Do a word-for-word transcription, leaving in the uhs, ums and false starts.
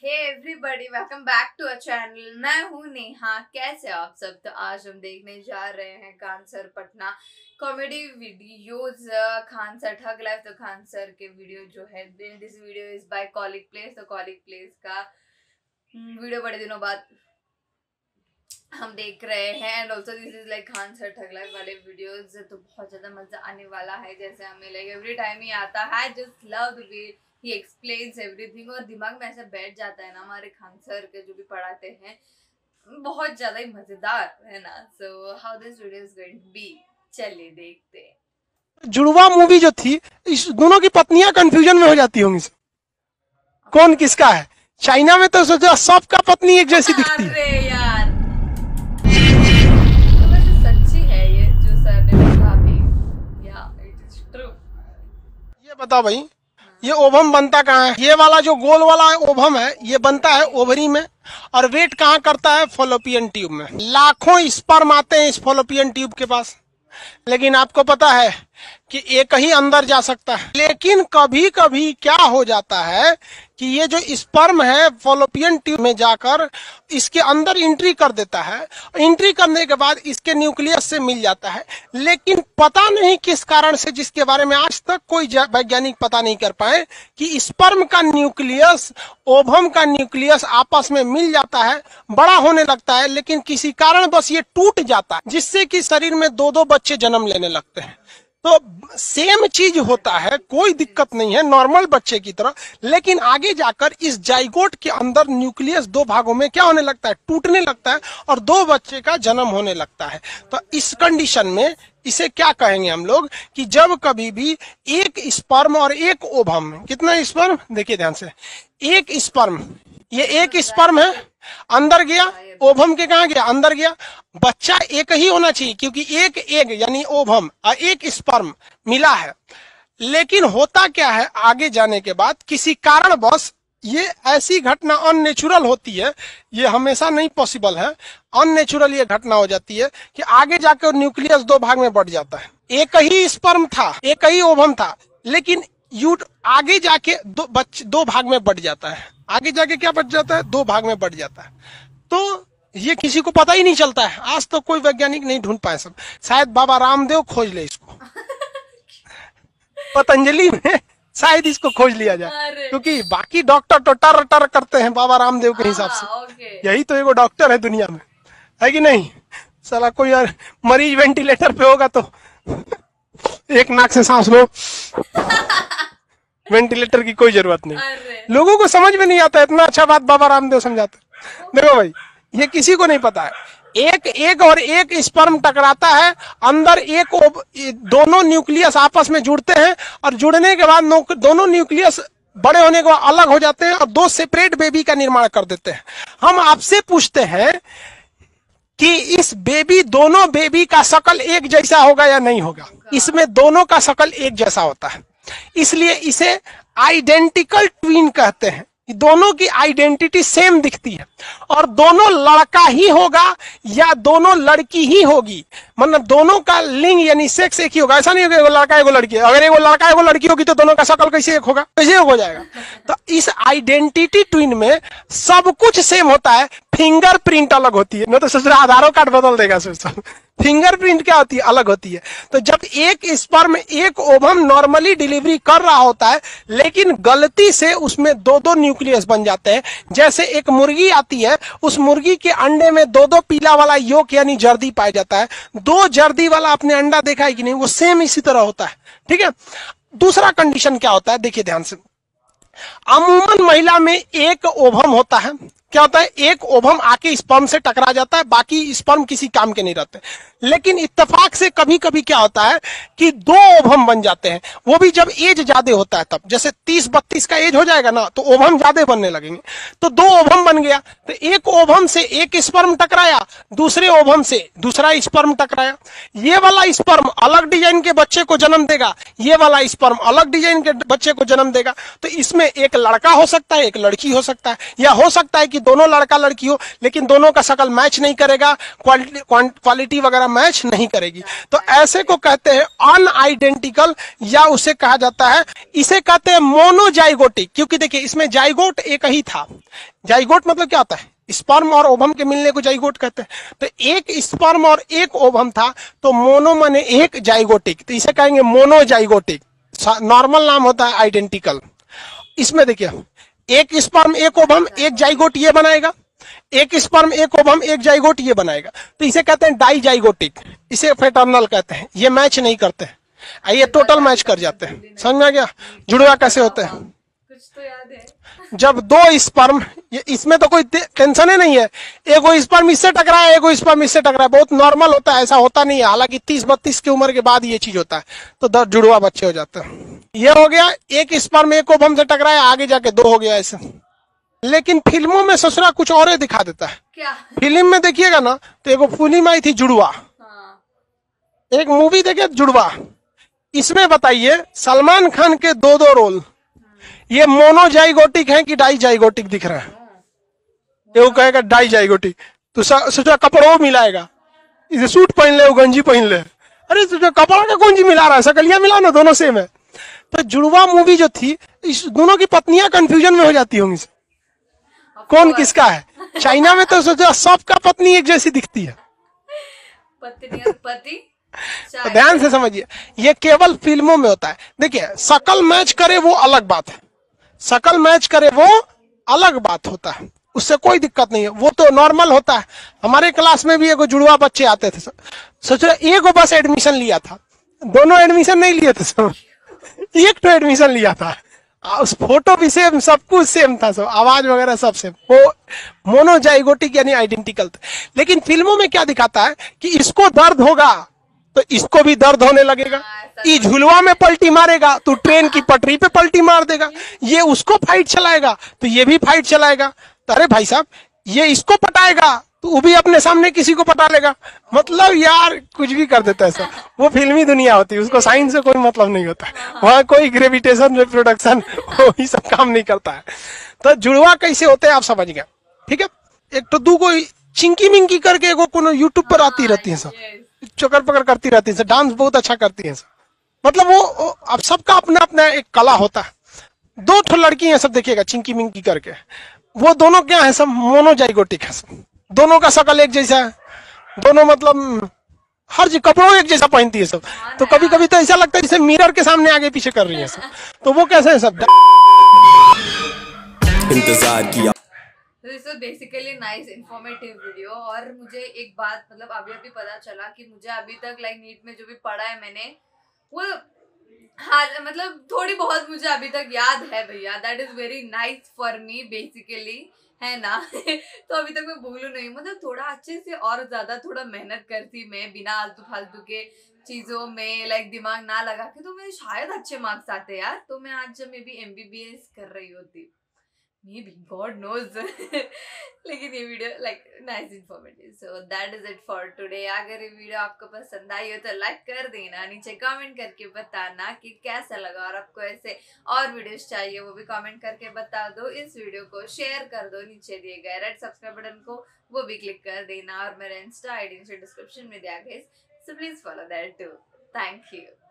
Hey everybody, welcome back to our channel. मैं हूँ नेहा। कैसे आप सब? तो आज हम देखने जा रहे हैं Khan sir Patna comedy videos. Khan sir thug life. तो खान सर के वीडियो जो है, this video is by colic place. तो कॉलिक प्लेस का वीडियो बड़े दिनों बाद हम देख रहे हैं and also this is like Khan sir thug life वाले वीडियोज। तो बहुत ज्यादा मजा आने वाला है, जैसे हमें लाइक एवरी टाइम ही आता है। Just love the way he explains everything, और दिमाग में ऐसा बैठ जाता है ना हमारे खान सर के जो भी पढ़ाते हैं, बहुत ज्यादा ही मजेदार है ना। So how this video is going to be, चलिए देखते हैं। जुड़वा मूवी जो थी, इस दोनों की पत्नियां कंफ्यूजन में हो जाती होंगी, कौन किसका है। चाइना में तो सोचा सबका पत्नी एक जैसी दिखती है। अरे यार, तो वैसे सच्ची है ये जो सर ने बोला भी, या इट इज ट्रू। ये बताओ भाई, ये ओवम बनता कहाँ है? ये वाला जो गोल वाला ओवम है, ये बनता है ओवरी में, और वेट कहाँ करता है? फॉलोपियन ट्यूब में। लाखों स्पर्म आते हैं इस फॉलोपियन ट्यूब के पास, लेकिन आपको पता है कि एक ही अंदर जा सकता है। लेकिन कभी कभी क्या हो जाता है कि ये जो स्पर्म है फॉलोपियन ट्यूब में जाकर इसके अंदर एंट्री कर देता है। एंट्री करने के बाद इसके न्यूक्लियस से मिल जाता है, लेकिन पता नहीं किस कारण से, जिसके बारे में आज तक कोई वैज्ञानिक पता नहीं कर पाए, कि स्पर्म का न्यूक्लियस ओवम का न्यूक्लियस आपस में मिल जाता है, बड़ा होने लगता है, लेकिन किसी कारण बस ये टूट जाता है, जिससे कि शरीर में दो दो बच्चे जन्म लेने लगते हैं। तो सेम चीज होता है, कोई दिक्कत नहीं है, नॉर्मल बच्चे की तरह। लेकिन आगे जाकर इस जाइगोट के अंदर न्यूक्लियस दो भागों में क्या होने लगता है? टूटने लगता है, और दो बच्चे का जन्म होने लगता है। तो इस कंडीशन में इसे क्या कहेंगे हम लोग, कि जब कभी भी एक स्पर्म और एक ओवम, कितना स्पर्म देखिए ध्यान से, एक स्पर्म, ये एक स्पर्म है, अंदर गया, ओवम के कहा गया? अंदर गया। बच्चा एक ही होना चाहिए, क्योंकि एक एग यानी ओवम और एक स्पर्म मिला है। लेकिन होता क्या है, आगे जाने के बाद किसी कारणवश ये ऐसी घटना अननेचुरल होती है, ये हमेशा नहीं पॉसिबल है, अननेचुरल ये घटना हो जाती है कि आगे जाकर न्यूक्लियस दो भाग में बढ़ जाता है। एक ही स्पर्म था, एक ही ओवम था, लेकिन यूट आगे जाके दो बच्चे दो भाग में बढ़ जाता है। आगे जाके क्या बढ़ जाता है? दो भाग में बढ़ जाता है। तो ये किसी को पता ही नहीं चलता है, आज तो कोई वैज्ञानिक नहीं ढूंढ पाए सब। शायद बाबा रामदेव खोज ले इसको पतंजलि में शायद इसको खोज लिया जाए, क्योंकि बाकी डॉक्टर तो टर टर करते हैं, बाबा रामदेव के हिसाब से यही तो एगो डॉक्टर है दुनिया में, है कि नहीं? साला कोई यार मरीज वेंटिलेटर पे होगा तो एक नाक से सांस लो, वेंटिलेटर की कोई जरूरत नहीं। लोगों को समझ में नहीं आता, इतना अच्छा बात बाबा रामदेव समझाते। देखो भाई, ये किसी को नहीं पता है। एक एक और एक स्पर्म टकराता है, अंदर एक दोनों न्यूक्लियस आपस में जुड़ते हैं, और जुड़ने के बाद दोनों न्यूक्लियस बड़े होने के बाद अलग हो जाते हैं और दो सेपरेट बेबी का निर्माण कर देते हैं। हम आपसे पूछते हैं कि इस बेबी, दोनों बेबी का शकल एक जैसा होगा या नहीं होगा? इसमें दोनों का शकल एक जैसा होता है, इसलिए इसे आइडेंटिकल ट्विन कहते हैं। दोनों की आइडेंटिटी सेम दिखती है, और दोनों लड़का ही होगा या दोनों लड़की ही होगी, मतलब दोनों का लिंग यानी सेक्स एक ही होगा। ऐसा नहीं होगा एगो लड़का एगो लड़की है। अगर एगो लड़का एगो लड़की होगी तो दोनों का शक्ल कैसे एक होगा? कैसे हो जाएगा? तो इस आइडेंटिटी ट्विन में सब कुछ सेम होता है, फिंगरप्रिंट अलग होती है। मैं तो सोच रहा आधार कार्ड बदल देगा सोचता हूँ। फिंगरप्रिंट क्या होती है? अलग होती है। तो जब एक स्पर्म एक ओवम नॉर्मली डिलीवरी कर रहा होता है, लेकिन गलती से उसमें दो दो न्यूक्लियस बन जाते हैं। जैसे एक मुर्गी आती है, उस मुर्गी के अंडे में दो दो पीला वाला योक यानी जर्दी पाया जाता है। दो जर्दी वाला आपने अंडा देखा है कि नहीं? वो सेम इसी तरह होता है, ठीक है। दूसरा कंडीशन क्या होता है, देखिए ध्यान से। अमूमन महिला में एक ओवम होता है। क्या होता है? एक ओवम आके स्पर्म से टकरा जाता है, बाकी स्पर्म किसी काम के नहीं रहते। लेकिन इत्तेफाक से कभी कभी क्या होता है कि दो ओवम बन जाते हैं, वो भी जब एज ज्यादा होता है तब। जैसे तीस बत्तीस का एज हो जाएगा ना, तो ओवम ज्यादा बनने लगेंगे। तो दो ओवम बन गया, तो एक ओवम से एक स्पर्म टकराया, दूसरे ओवम से दूसरा स्पर्म टकराया। ये वाला स्पर्म अलग डिजाइन के बच्चे को जन्म देगा, ये वाला स्पर्म अलग डिजाइन के बच्चे को जन्म देगा। तो इसमें एक लड़का हो सकता है, एक लड़की हो सकता है, या हो सकता है कि दोनों लड़का लड़की हो, लेकिन दोनों का शक्ल मैच नहीं करेगा, क्वालिटी क्वालिटी वगैरह मैच नहीं करेगी, तो ऐसे को कहते हैं अनआइडेंटिकल, या उसे कहा जाता है, इसे कहते हैं मोनोजाइगोटिक। क्योंकि देखिए इसमें जाइगोट एक ही था। जाइगोट मतलब क्या होता है? स्पर्म और ओवम के मिलने को जाइगोट कहते हैं। तो एक स्पर्म और एक ओवम था, तो मोनो माने एक, जाइगोटिक, तो इसे कहेंगे मोनोजाइगोटिक। नॉर्मल नाम होता है आइडेंटिकल। इसमें देखिए एक स्पर्म एक ओवम एक जाइगोट ये बनाएगा, एक स्पर्म एक ओवम एक जाइगोट ये बनाएगा, तो इसे कहते हैं डाइजाइगोटिक। इसे फेटर्नल कहते हैं। ये मैच नहीं करते हैं, ये टोटल मैच कर जाते हैं। समझ में आ गया? जुड़वा कैसे होते हैं? कुछ तो याद है। जब दो स्पर्म, ये इसमें तो कोई टेंशन ही नहीं है, एगो स्पर्म इससे टकराया एगो स्पर्म इससे टकराया, बहुत नॉर्मल होता है, ऐसा होता नहीं है। हालांकि तीस बत्तीस की उम्र के बाद ये चीज होता है, तो दस जुड़वा बच्चे हो जाते हैं। ये हो गया एक स्पर्म एक ओवम से टकराया, आगे जाके दो हो गया ऐसे। लेकिन फिल्मों में ससुरा कुछ और ही दिखा देता है। क्या? फिल्म में देखिएगा ना, तो एगो फिल्म आई थी जुड़वा, हाँ। एक मूवी देखे जुड़वा, इसमें बताइए सलमान खान के दो दो रोल, ये मोनोजाइगोटिक है कि डाइजाइगोटिक दिख रहा है? ये कहेगा डाइजाइगोटिक, तो सोचा कपड़ों मिलाएगा, इसे सूट पहन ले, वो गंजी पहन ले, अरे सोचा कपड़ा का कौन जी मिला रहा है, सकलिया मिला ना, दोनों सेम है। तो जुड़वा मूवी जो थी, इस दोनों की पत्नियां कंफ्यूजन में हो जाती होंगी, कौन किसका है। चाइना में तो सोचा सबका पत्नी एक जैसी दिखती है। पत्नी और पति। तो ध्यान से समझिए, ये केवल फिल्मों में होता है। देखिए शकल मैच करे वो अलग बात है, शकल मैच करे वो अलग बात होता है, उससे कोई दिक्कत नहीं है, वो तो नॉर्मल होता है। हमारे क्लास में भी एगो जुड़वा बच्चे आते थे, सोचो एक बस एडमिशन लिया था, दोनों एडमिशन नहीं लिए थे, सब एक तो एडमिशन लिया था, उस फोटो भी सेम, सब कुछ सेम था, सब आवाज वगैरह सब सेम। वो मोनोजाइगोटिक यानी आइडेंटिकल था। लेकिन फिल्मों में क्या दिखाता है कि इसको दर्द होगा तो इसको भी दर्द होने लगेगा, ये झुलवा में पलटी मारेगा तो ट्रेन की पटरी पे पलटी मार देगा, ये उसको फाइट चलाएगा तो ये भी फाइट चलाएगा। तो अरे भाई साहब, ये इसको पटाएगा तो वो भी अपने सामने किसी को पटा लेगा। मतलब यार कुछ भी कर देता है सर। वो फिल्मी दुनिया होती है, उसको साइंस से कोई मतलब नहीं होता है, वहां कोई ग्रेविटेशन रिप्रोडक्शन वो ही सब काम नहीं करता है। तो जुड़वा कैसे होते हैं आप समझ गए, ठीक है। एक तो दू को चिंकी मिंकी करके एगो कोनो यूट्यूब पर आती रहती है सब, चक्कर पकड़ करती रहती है, डांस बहुत अच्छा करती है सब। मतलब वो अब सबका अपना अपना एक कला होता है। दो ठो लड़की हैं सब, देखिएगा चिंकी मिंकी करके, वो दोनों क्या है सब मोनोजाइगोटिक है सब, दोनों का शकल एक जैसा है, दोनों मतलब हर जी कपड़ों एक जैसा पहनती है सब। तो कभी कभी तो ऐसा लगता है जैसे मिरर के सामने आगे पीछे कर रही है सब। तो वो कैसे है सब इंतजार किया। This is basically nice informative video. और मुझे एक बात मतलब अभी अभी पता चला कि मुझे अभी तक लाइक नीट में जो भी पढ़ा है मैंने वो, हाँ मतलब थोड़ी बहुत मुझे अभी तक याद है भैया। That is very nice for me basically, है ना। तो अभी तक मैं भूलू नहीं, मतलब थोड़ा अच्छे से और ज्यादा थोड़ा मेहनत करती मैं बिना आलतू फालतू के चीजों में लाइक दिमाग ना लगा के, तो मेरे शायद अच्छे मार्क्स आते यार। तो मैं आज जब मे बी एमबीबीएस कर रही होती, मे बी गॉड नोज। लेकिन ये video like nice informative. So that is it for today. अगर ये वीडियो आपको पसंद आई हो तो लाइक कर देना, नीचे कमेंट करके बताना कि कैसा लगा, और आपको ऐसे और वीडियोस चाहिए वो भी कमेंट करके बता दो। इस वीडियो को शेयर कर दो, नीचे दिए गए रेड सब्सक्राइब बटन को वो भी क्लिक कर देना, और मेरा इंस्टा आईडी नीचे डिस्क्रिप्शन में दिया गया, so please follow that too. Thank you.